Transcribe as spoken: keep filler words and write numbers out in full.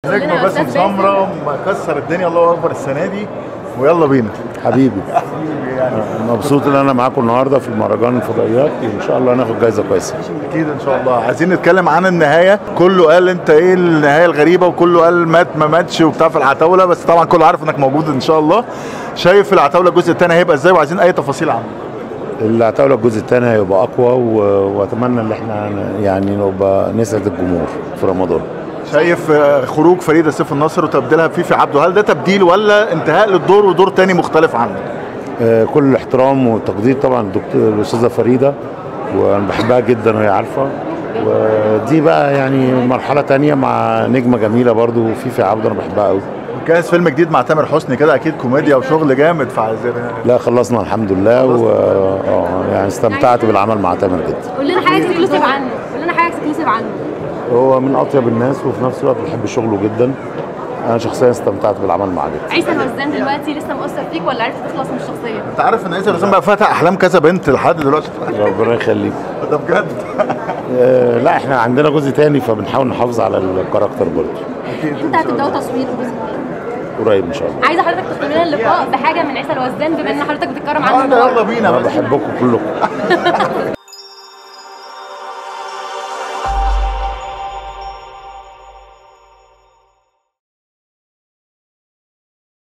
نجم باسم سمرة مكسر الدنيا، الله اكبر السنه دي، ويلا بينا. حبيبي يعني مبسوط ان انا معاكم النهارده في المهرجان الفضائيات، ان شاء الله هناخد جايزه كويسه. اكيد ان شاء الله. عايزين نتكلم عن النهايه، كله قال انت ايه النهايه الغريبه، وكله قال مات ما ماتش وبتاع في العتاوله، بس طبعا كله عارف انك موجود ان شاء الله. شايف العتاوله الجزء الثاني هيبقى ازاي، وعايزين اي تفاصيل عنه. العتاوله الجزء الثاني هيبقى اقوى، واتمنى ان احنا يعني نبقى نسعد الجمهور في رمضان. شايف خروج فريده سيف النصر وتبديلها بفيفي عبده، هل ده تبديل ولا انتهاء للدور ودور تاني مختلف عنه؟ آه كل الاحترام والتقدير طبعا الدكتور الاستاذه فريده، وانا بحبها جدا وهي عارفه، ودي بقى يعني مرحله تانية مع نجمه جميله برضو فيفي عبده، انا بحبها قوي. جاهز فيلم جديد مع تامر حسني كده، اكيد كوميديا وشغل جامد، فعايزين. لا خلصنا الحمد لله، و اه يعني استمتعت بالعمل مع تامر جدا. قول لنا حاجه اكسكلوسيف عنه، قول لنا حاجه اكسكلوسيف عنه. هو من اطيب الناس، وفي نفس الوقت بحب شغله جدا. انا شخصيا استمتعت بالعمل معاه جدا. عيسى الوزان دلوقتي لسه مؤثر فيك ولا عرفت تخلص من الشخصيه؟ انت عارف ان عيسى الوزان بقى فاتح احلام كذا بنت لحد دلوقتي؟ ربنا يخليك. ده بجد. آه لا احنا عندنا جزء تاني، فبنحاول نحافظ على الكاركتر برضه. اكيد. انت هتبداوا تصوير قريب ان شاء الله. عايزه حضرتك تختم لنا اللقاء بحاجه من عيسى الوزان، بما ان حضرتك بتتكرم عنه. يلا بينا. انا بحبكم كلكم.